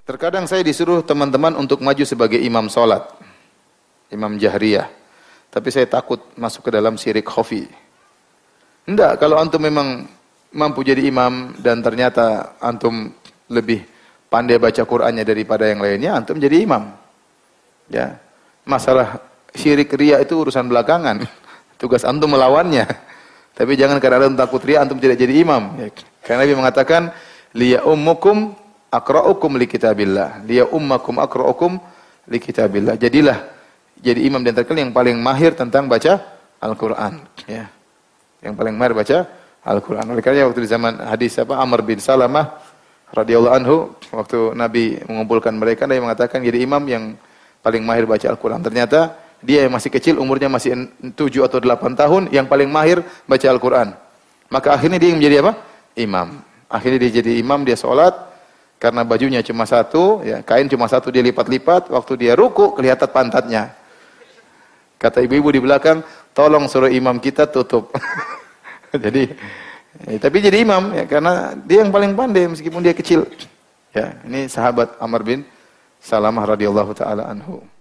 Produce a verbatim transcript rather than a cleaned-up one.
Terkadang saya disuruh teman-teman untuk maju sebagai imam solat, imam jahriyah. Tapi saya takut masuk ke dalam syirik khafi. Enggak, kalau antum memang mampu jadi imam dan ternyata antum lebih pandai baca Qur'annya daripada yang lainnya, antum jadi imam. Ya. Masalah syirik riya itu urusan belakangan. Tugas antum melawannya. Tapi jangan karena antum takut riya antum tidak jadi imam. Ya. Karena Nabi mengatakan liya ummukum aqra'ukum li kitabillah. Liya ummakum aqra'ukum li kitabillah. Jadilah jadi imam dan terkenal yang paling mahir tentang baca Al-Qur'an, ya. Yang paling mahir baca Al-Qur'an. Oleh karena waktu di zaman hadis apa Amr bin Salamah radhiyallahu anhu, waktu Nabi mengumpulkan mereka, Nabi mengatakan jadi imam yang paling mahir baca Al-Qur'an. Ternyata dia yang masih kecil, umurnya masih tujuh atau delapan tahun, yang paling mahir baca Al-Qur'an. Maka akhirnya dia menjadi apa? Imam. Akhirnya dia jadi imam, dia sholat, karena bajunya cuma satu, ya, kain cuma satu, dia lipat-lipat, waktu dia ruku kelihatan pantatnya. Kata ibu-ibu di belakang, tolong suruh imam kita tutup. Jadi, ya, tapi jadi imam, ya, karena dia yang paling pandai meskipun dia kecil. Ya, ini sahabat Amr bin Salamah radhiyallahu taala anhu.